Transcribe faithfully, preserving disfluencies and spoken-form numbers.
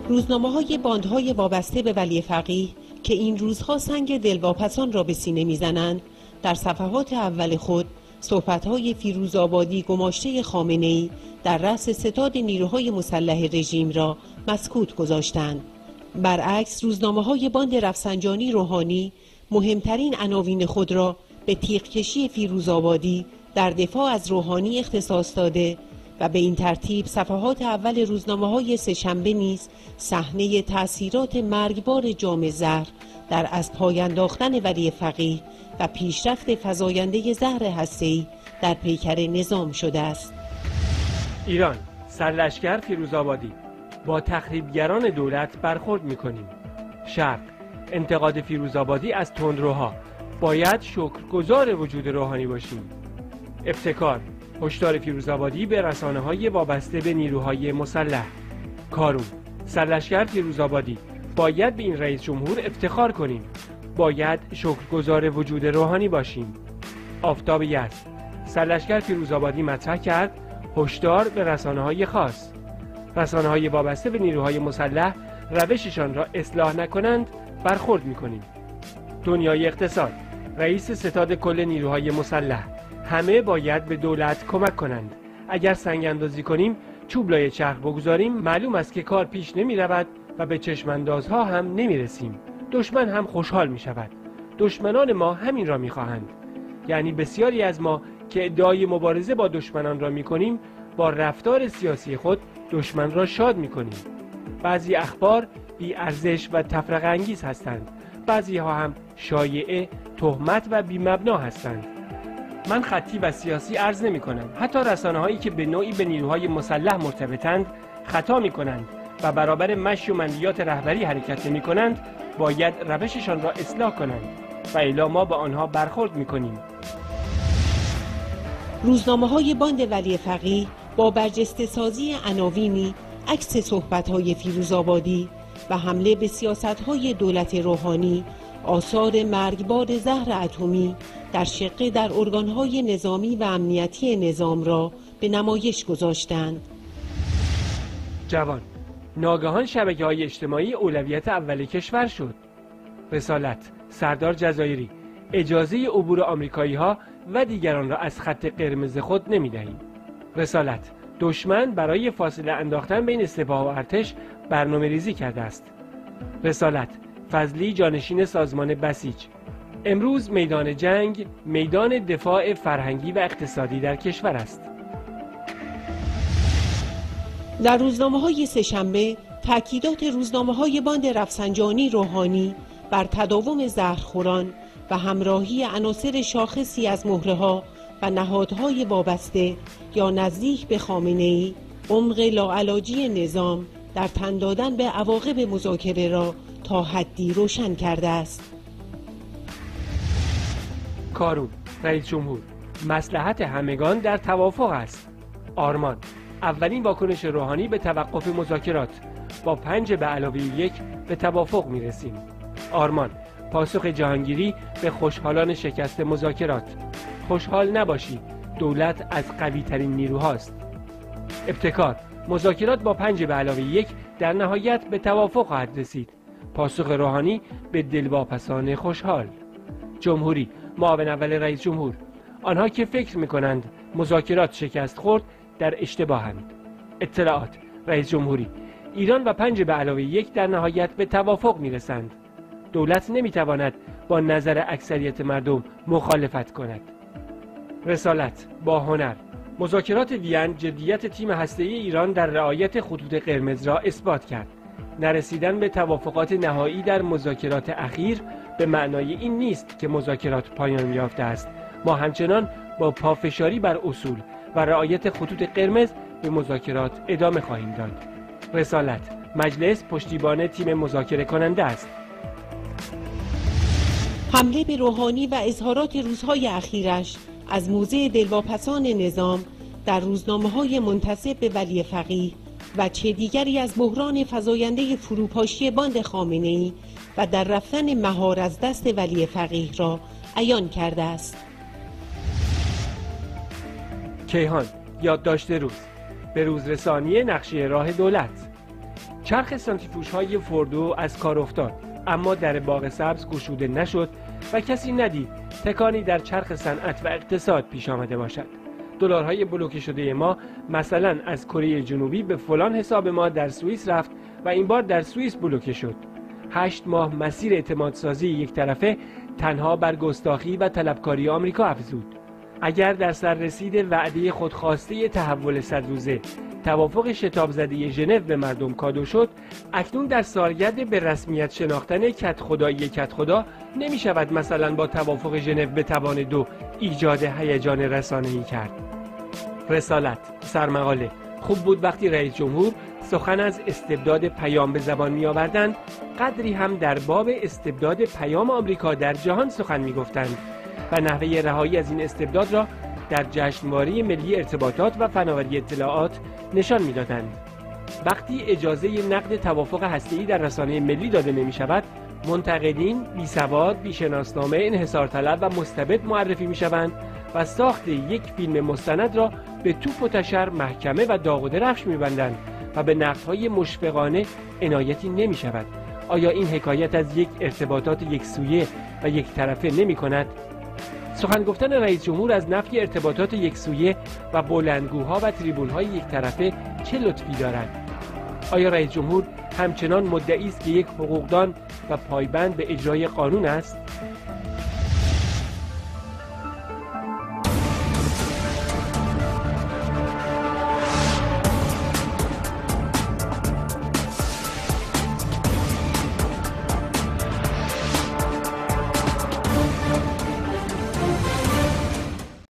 روزنامه‌های باندهای وابسته به ولی فقیه که این روزها سنگ دلواپسان را به سینه می‌زنند، در صفحات اول خود صحبت‌های فیروزآبادی گماشته خامنه‌ای در رأس ستاد نیروهای مسلح رژیم را مسکوت گذاشتند. برعکس روزنامه‌های باند رفسنجانی روحانی مهمترین عناوین خود را به تیغ‌کشی فیروزآبادی در دفاع از روحانی اختصاص داده و به این ترتیب صفحات اول روزنامه‌های سه‌شنبه نیز صحنه تأثیرات مرگبار جام زهر در از پای انداختن ولی فقیه و پیشرفت فزاینده زهر هسته‌ای در پیکر نظام شده است. ایران، سرلشکر فیروزآبادی: با تخریبگران دولت برخورد می‌کنیم. شرق، انتقاد فیروزآبادی از تندروها: باید شکرگزار وجود روحانی باشیم. ابتکار، هشدار فیروزآبادی به رسانه‌های وابسته به نیروهای مسلح. کارون، سرلشکر فیروزآبادی: باید به این رئیس جمهور افتخار کنیم. باید شکرگزار وجود روحانی باشیم. آفتاب یزد، سرلشکر فیروزآبادی مطرح کرد هشدار به رسانه‌های خاص: رسانه‌های وابسته به نیروهای مسلح روششان را اصلاح نکنند برخورد می‌کنیم. دنیای اقتصاد، رئیس ستاد کل نیروهای مسلح: همه باید به دولت کمک کنند. اگر سنگ اندازی کنیم، چوب لای چرخ بگذاریم، معلوم است که کار پیش نمی رود و به چشماندازها هم نمی رسیم. دشمن هم خوشحال می شود. دشمنان ما همین را می خواهند. یعنی بسیاری از ما که ادعای مبارزه با دشمنان را می کنیم، با رفتار سیاسی خود دشمن را شاد می کنیم. بعضی اخبار بی ارزش و تفرقه انگیز هستند. بعضی ها هم شایعه، تهمت و بی مبنا هستند. من خطی و سیاسی عرض نمی کنم. حتی رسانه هایی که به نوعی به نیروهای مسلح مرتبطند خطا می کنند و برابر مشی و منویات رهبری حرکت نمی کنند، باید روششان را اصلاح کنند و الا ما به آنها برخورد می کنیم. روزنامه های باند ولی فقیه با برجسته سازی عناوینی عکس صحبت های فیروزآبادی و حمله به سیاست های دولت روحانی، آثار مرگبار زهر اتمی در شقه در ارگان‌های نظامی و امنیتی نظام را به نمایش گذاشتند. جوان، ناگهان شبکه‌های اجتماعی اولویت اول کشور شد. رسالت، سردار جزایری: اجازه عبور آمریکایی‌ها و دیگران را از خط قرمز خود نمی‌دهیم. رسالت، دشمن برای فاصله انداختن بین سپاه و ارتش برنامه ریزی کرده است. رسالت، فضلی جانشین سازمان بسیج: امروز میدان جنگ میدان دفاع فرهنگی و اقتصادی در کشور است. در روزنامه‌های سه‌شنبه تأکیدات روزنامه‌های باند رفسنجانی روحانی بر تداوم زهرخوران و همراهی عناصر شاخصی از مهره‌ها و نهادهای وابسته یا نزدیک به خامنه‌ای عمق لاعلاجی نظام در تن دادن به عواقب مذاکره را تا حدی روشن کرده است. کارون، رئیس جمهور: مصلحت همگان در توافق است. آرمان، اولین واکنش روحانی به توقف مذاکرات: با پنج به علاوه یک به توافق می رسیم. آرمان، پاسخ جهانگیری به خوشحالان شکست مذاکرات: خوشحال نباشید، دولت از قوی ترین نیروهاست. ابتکار، مذاکرات با پنج به علاوه یک در نهایت به توافق خواهد رسید. پاسخ روحانی به دلواپسان خوشحال. جمهوری، معاون اول رئیس جمهور: آنها که فکر می‌کنند مذاکرات شکست خورد در اشتباهند. اطلاعات، رئیس جمهوری: ایران و پنج به علاوه یک در نهایت به توافق می‌رسند. دولت نمی‌تواند با نظر اکثریت مردم مخالفت کند. رسالت، با هنر: مذاکرات وین جدیت تیم هسته‌ای ایران در رعایت خطوط قرمز را اثبات کرد. نرسیدن به توافقات نهایی در مذاکرات اخیر به معنای این نیست که مذاکرات پایان یافته است. ما همچنان با پافشاری بر اصول و رعایت خطوط قرمز به مذاکرات ادامه خواهیم داد. رسالت، مجلس پشتیبان تیم مذاکره کننده است. حمله به روحانی و اظهارات روزهای اخیرش از موضع دلواپسان نظام در روزنامه‌های منتسب به ولی فقیه و چه دیگری از بحران فزاینده فروپاشی باند خامنه‌ای و در رفتن مهار از دست ولی فقیه را عیان کرده است. کیهان، یادداشت روز: به روزرسانی نقشه راه دولت. چرخ سانتریفوژهای فوردو از کار افتاد، اما در باغ سبز گشوده نشد و کسی ندید تکانی در چرخ صنعت و اقتصاد پیش آمده باشد. دلارهای بلوکه شده ما مثلا از کره جنوبی به فلان حساب ما در سوئیس رفت و این بار در سوئیس بلوکه شد. هشت ماه مسیر اعتمادسازی یک طرفه تنها بر گستاخی و طلبکاری آمریکا افزود. اگر در سررسید وعده خودخواسته تحول صد روزه توافق شتاب زده ژنو به مردم کادو شد، اکنون در سالگرد به رسمیت شناختن کت خدایی کت خدا نمی شود مثلا با توافق ژنو به توان دو ایجاد هیجان رسانه‌ای کرد. رسالت سرمقاله: خوب بود وقتی رئیس جمهور سخن از استبداد پیام به زبان می آوردند، قدری هم در باب استبداد پیام آمریکا در جهان سخن می گفتند و نحوه رهایی از این استبداد را در جشنواره ملی ارتباطات و فناوری اطلاعات نشان می‌دادند. وقتی اجازه نقد توافق هسته‌ای در رسانه ملی داده نمی‌شود، منتقدین بی‌سواد، بی‌شناسنامه، انحصارطلب و مستبد معرفی می‌شوند و ساخت یک فیلم مستند را به توپ و تشر، محکمه و داغ و درفش می‌بندند و به نقدهای مشفقانه عنایتی نمی‌شود. آیا این حکایت از یک ارتباطات یکسویه و یک طرفه نمی‌کند؟ سخن گفتن رئیس جمهور از نفی ارتباطات یکسویه و بلندگوها و تریبون‌های یک طرفه چه لطفی دارد؟ آیا رئیس جمهور همچنان مدعی است که یک حقوقدان و پایبند به اجرای قانون است؟